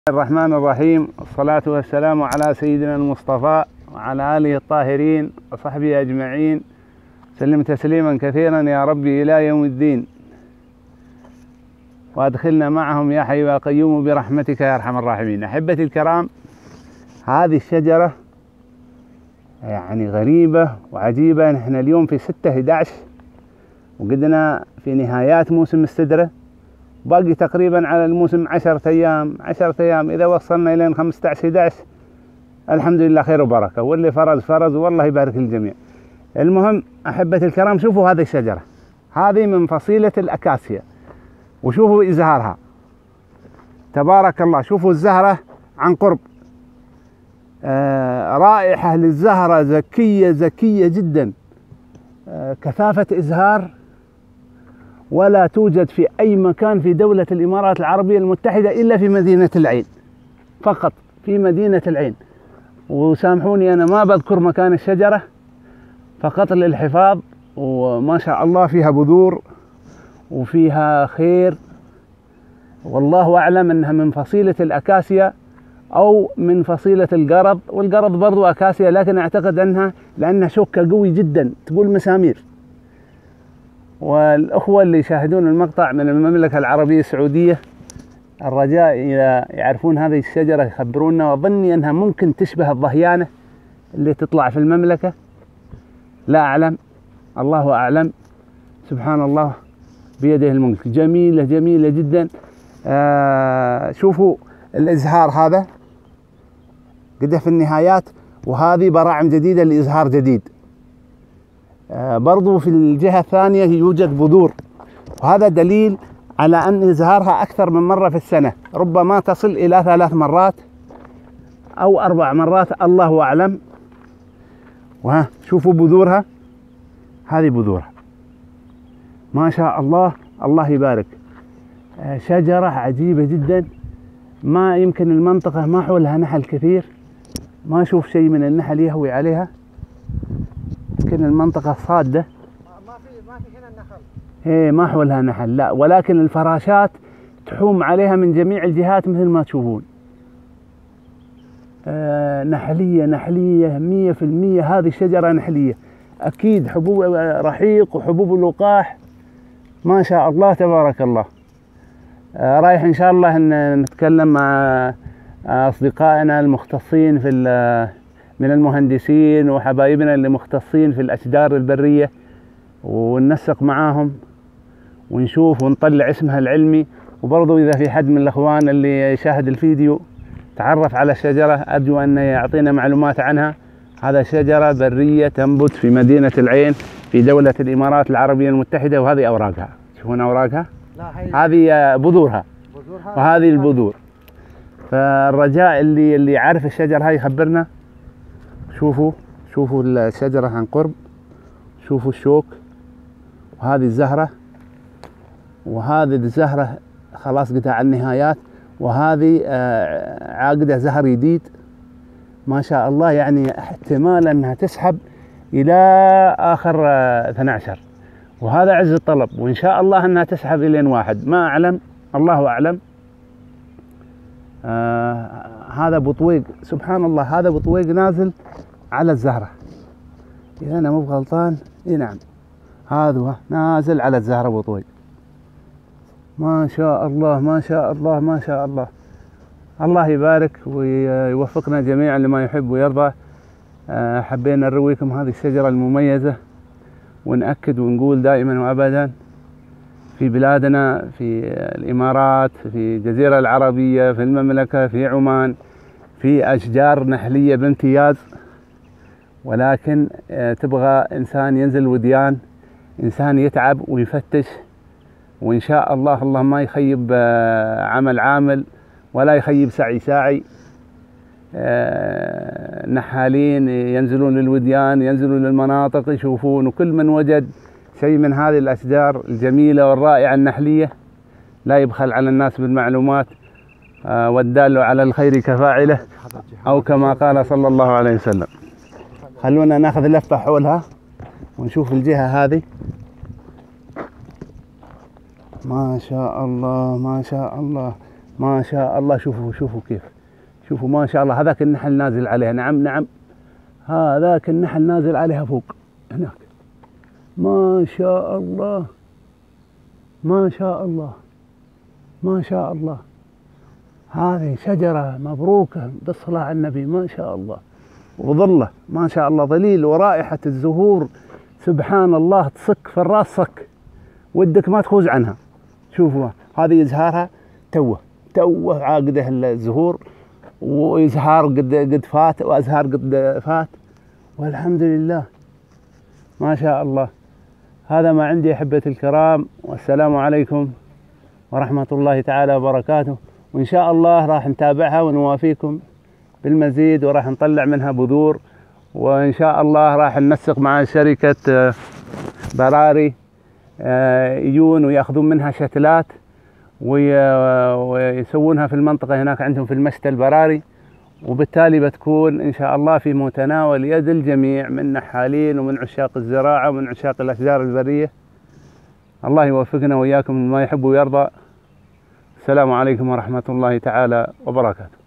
الرحمن الرحيم، والصلاة والسلام على سيدنا المصطفى وعلى آله الطاهرين وصحبه أجمعين، سلم تسليما كثيرا يا ربي إلى يوم الدين، وأدخلنا معهم يا حي يا قيوم برحمتك يا أرحم الراحمين. أحبتي الكرام، هذه الشجرة يعني غريبة وعجيبة. نحن اليوم في 6/11 وقدنا في نهايات موسم السدرة، باقي تقريبا على الموسم 10 أيام. إذا وصلنا إلى 15/11 الحمد لله خير وبركة، واللي فرز والله يبارك الجميع. المهم أحبتي الكرام، شوفوا هذه الشجرة، هذه من فصيلة الأكاسيا، وشوفوا إزهارها تبارك الله. شوفوا الزهرة عن قرب، رائحة للزهرة زكية جدا، كثافة إزهار ولا توجد في أي مكان في دولة الإمارات العربية المتحدة إلا في مدينة العين، فقط في مدينة العين. وسامحوني أنا ما بذكر مكان الشجرة فقط للحفاظ، وما شاء الله فيها بذور وفيها خير، والله أعلم أنها من فصيلة الأكاسيا أو من فصيلة القرض، والقرض برضو أكاسيا، لكن أعتقد أنها لأنها شوكة قوي جدا تقول مسامير. والأخوة اللي يشاهدون المقطع من المملكة العربية السعودية، الرجاء إذا يعرفون هذه الشجرة يخبرونا، وظني أنها ممكن تشبه الضهيانة اللي تطلع في المملكة، لا أعلم، الله أعلم، سبحان الله بيده الملك. جميلة جدا. شوفوا الإزهار هذا قده في النهايات، وهذه براعم جديدة لإزهار جديد. برضو في الجهة الثانية يوجد بذور، وهذا دليل على أن إزهارها أكثر من مرة في السنة، ربما تصل إلى 3 مرات أو 4 مرات، الله أعلم. وها شوفوا بذورها، هذه بذورها ما شاء الله، الله يبارك. شجرة عجيبة جدا، ما يمكن المنطقة ما حولها نحل كثير، ما أشوف شيء من النحل يهوي عليها، يمكن المنطقة صادة، ما في هنا النخل، ما حولها نحل، لا، ولكن الفراشات تحوم عليها من جميع الجهات مثل ما تشوفون. نحلية 100%. هذه الشجرة نحلية أكيد، حبوب رحيق وحبوب لقاح، ما شاء الله تبارك الله. رايح إن شاء الله أن نتكلم مع أصدقائنا المختصين في من المهندسين وحبايبنا اللي مختصين في الأشجار البرية، وننسق معاهم ونشوف ونطلع اسمها العلمي. وبرضو إذا في حد من الأخوان اللي يشاهد الفيديو تعرف على الشجرة، أرجو أن يعطينا معلومات عنها. هذا شجرة برية تنبت في مدينة العين في دولة الإمارات العربية المتحدة، وهذه أوراقها، تشوفون أوراقها؟ هذه بذورها، وهذه البذور. فالرجاء اللي يعرف الشجرة هاي يخبرنا. شوفوا الشجرة عن قرب، شوفوا الشوك، وهذه الزهرة، وهذه الزهرة خلاص قطع على النهايات، وهذه عاقدة زهر جديد ما شاء الله، يعني احتمال أنها تسحب إلى آخر 12، وهذا عز الطلب، وإن شاء الله أنها تسحب إلى 1، ما أعلم، الله أعلم. هذا بطويق، سبحان الله، هذا بطويق نازل على الزهرة، إذا أنا مو غلطان، نعم، هذا نازل على الزهرة بطويق، ما شاء الله ما شاء الله ما شاء الله. الله يبارك ويوفقنا جميعا لما يحب ويرضى. حبينا نرويكم هذه الشجرة المميزة، ونأكد ونقول دائما وأبدا في بلادنا، في الإمارات، في الجزيرة العربية، في المملكة، في عمان، في أشجار نحلية بامتياز، ولكن تبغى إنسان ينزل وديان، إنسان يتعب ويفتش، وإن شاء الله الله ما يخيب عمل ولا يخيب سعي. نحالين ينزلون للوديان، ينزلون للمناطق، يشوفون، وكل من وجد شيء من هذه الأشجار الجميلة والرائعة النحلية لا يبخل على الناس بالمعلومات، والدال على الخير كفاعله، أو كما قال صلى الله عليه وسلم. خلونا ناخذ لفة حولها ونشوف الجهة هذه، ما شاء الله ما شاء الله ما شاء الله. شوفوا كيف، شوفوا ما شاء الله. هذاك النحل نازل عليها، نعم هذاك النحل نازل عليها فوق هناك. ما شاء الله ما شاء الله ما شاء الله. هذه شجرة مبروكة بالصلاة على النبي، ما شاء الله. وظله ما شاء الله ظليل، ورائحة الزهور سبحان الله تصك في الراس صك، ودك ما تخوز عنها. شوفوا هذه إزهارها توه عاقده الزهور، وإزهار قد فات، وأزهار قد فات، والحمد لله ما شاء الله. هذا ما عندي أحبتي الكرام، والسلام عليكم ورحمة الله تعالى وبركاته. وإن شاء الله راح نتابعها ونوافيكم بالمزيد، وراح نطلع منها بذور، وإن شاء الله راح ننسق مع شركة براري يجون ويأخذون منها شتلات ويسوونها في المنطقة هناك عندهم في المشتى البراري، وبالتالي بتكون إن شاء الله في متناول يد الجميع من نحالين ومن عشاق الزراعة ومن عشاق الأشجار البرية. الله يوفقنا وإياكم لما يحب ويرضى. السلام عليكم ورحمة الله تعالى وبركاته.